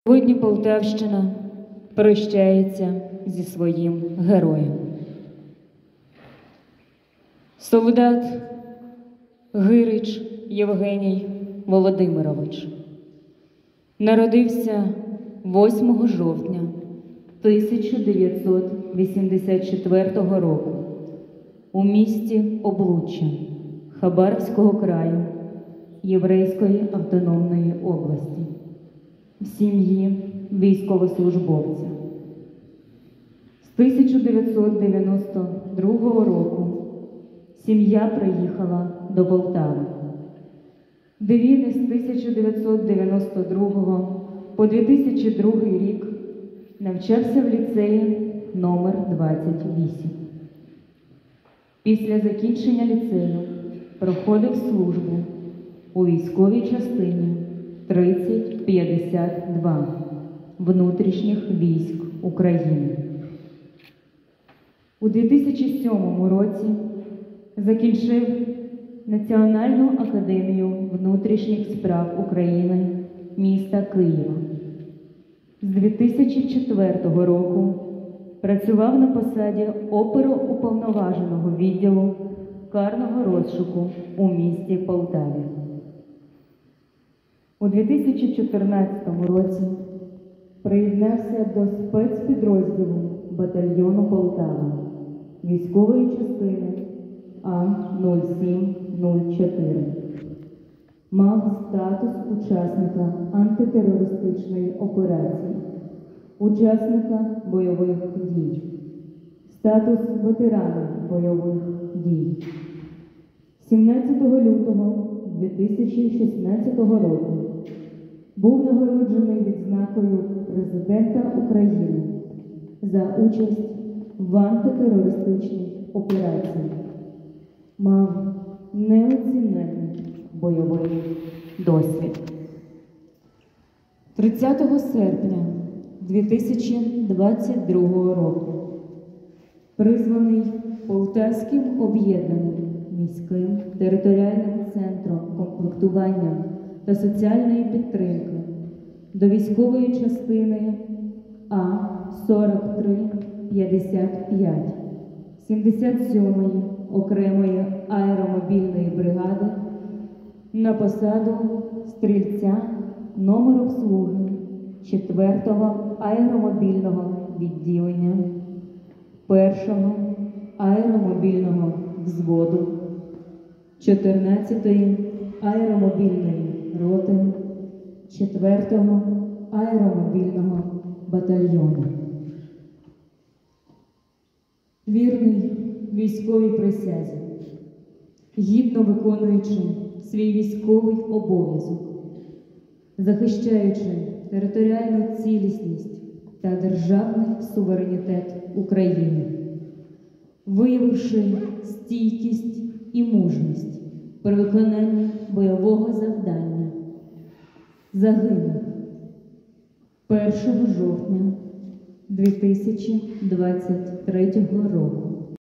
Сьогодні Полтавщина прощається зі своїм героєм. Солдат Гирич Євгеній Володимирович народився 8 жовтня 1984 року у місті Облуччя Хабаровського краю Єврейської автономної області в сім'ї військовослужбовця. З 1992 року сім'я приїхала до Полтави, де він із 1992 по 2002 рік навчався в ліцеї номер 28. Після закінчення ліцею проходив службу у військовій частині 3052 внутрішніх військ України. У 2007 році закінчив Національну академію внутрішніх справ України міста Києва. З 2004 року працював на посаді оперуповноваженого відділу карного розшуку у місті Полтаві. У 2014 році приєднався до спецпідрозділу батальйону Полтава військової частини А0704. Мав статус учасника антитерористичної операції, учасника бойових дій, статус ветерана бойових дій. 17 лютого 2016 року був нагороджений відзнакою Президента України за участь в антитерористичній операції. Мав неоціненний бойовий досвід. 30 серпня 2022 року призваний Полтавським об'єднаним міським територіальним центром комплектування та соціальної підтримки до військової частини А4355 77-ї окремої аеромобільної бригади на посаду стрільця номер обслуги 4-го аеромобільного відділення 1-го аеромобільного взводу 14-ї аеромобільної роти 4-го аеромобільного батальйону. Вірний військовій присязі, гідно виконуючи свій військовий обов'язок, захищаючи територіальну цілісність та державний суверенітет України, виявивши стійкість і мужність при виконанні бойового завдання, загинув 1 жовтня 2023 року